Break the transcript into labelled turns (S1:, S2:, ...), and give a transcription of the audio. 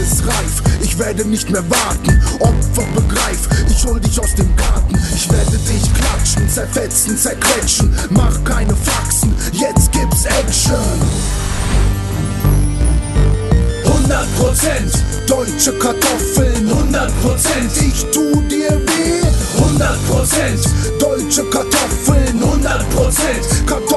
S1: ist reif, ich werde nicht mehr warten. Opfer begreif, ich hol dich aus dem Garten. Ich werde dich klatschen, zerfetzen, zerquetschen. Mach keine Faxen, jetzt gibt's Action. 100% deutsche Kartoffeln, 100% ich tu dir weh. 100% deutsche Kartoffeln, 100% Kartoffeln.